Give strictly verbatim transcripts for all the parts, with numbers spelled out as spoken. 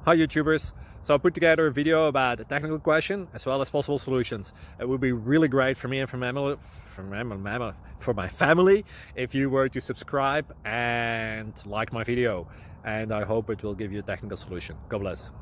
Hi YouTubers. So I put together a video about a technical question as well as possible solutions. It would be really great for me and for my, for my, for my family if you were to subscribe and like my video, and I hope it will give you a technical solution. God bless.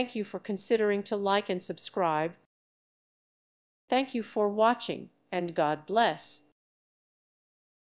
Thank you for considering to like and subscribe. Thank you for watching, and God bless.